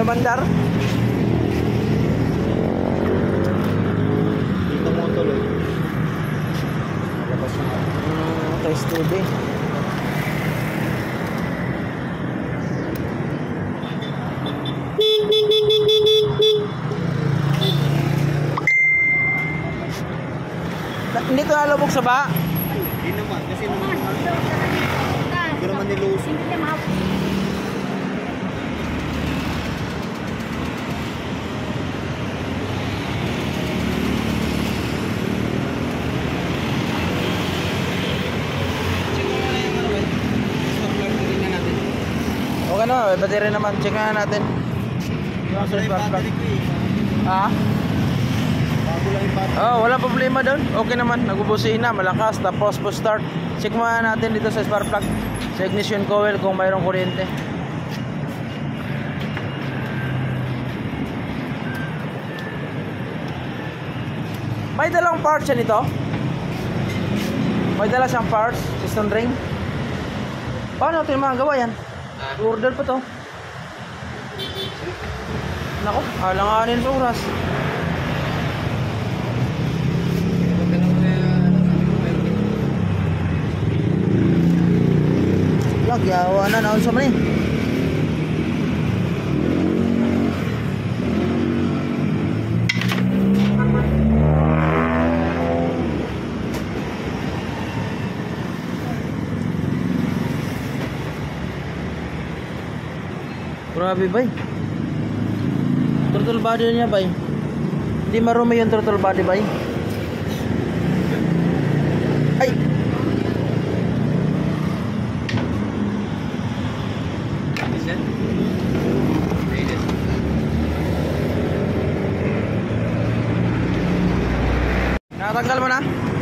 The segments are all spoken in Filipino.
mandar. Dito mo tuloy. Labas na. Test tube. Hindi ito nalubog sa ba? Hindi naman, kasi naman hindi naman nilusin. Okay na, battery naman. Check nga natin. Bago lang yung battery ko eh. Ha? Bago lang yung battery. Oh, wala problema doon. Okay naman, nagbubusin na, malakas, tapos po start. Check muna natin dito sa spark plug, sa ignition coil kung mayroong kuryente. May dalang parts yan ito? May dala siyang parts, piston ring. Paano ito yung mga gawa yan? Order pa to. Nako, alanganin sa oras. Yawa na naon sa mani. Grabe bay. Throttle body niya bay. Hindi marumi yung throttle body bay. Ay. Nakatanggal mo na?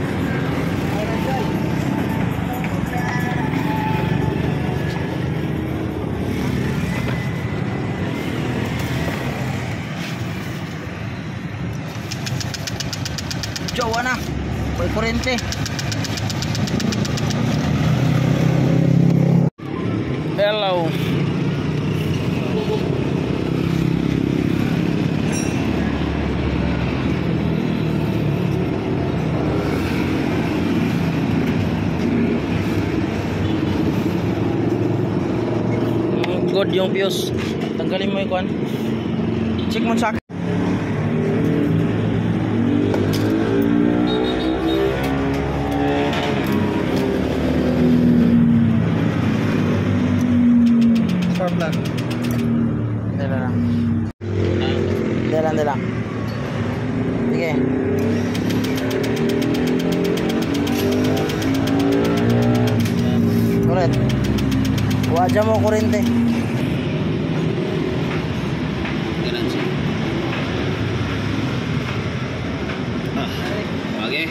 Jawa na. May kurente. Hello. Good yung fuse. Tanggalin mo yung kuan. Check mo sa Spark plug. Dala lang. Sige. Ulit. Waja mo kurente. Okay.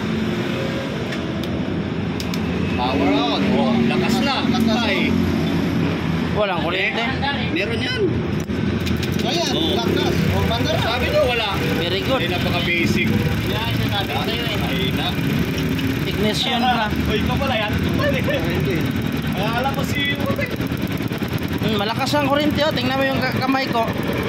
Power out. Oh, lakas na. Ay. Walang kurente. Meron yan. Ayan, lakas. Oh, bandar. Sabi nyo wala. Very good. Ay, napaka-basic. Yan, sabi ko sa'yo eh. Ay na. Ignition na. Uy, ikaw pala yan. Ay, alam ko si... Malakas ang kurente oh. Tingnan mo yung kamay ko.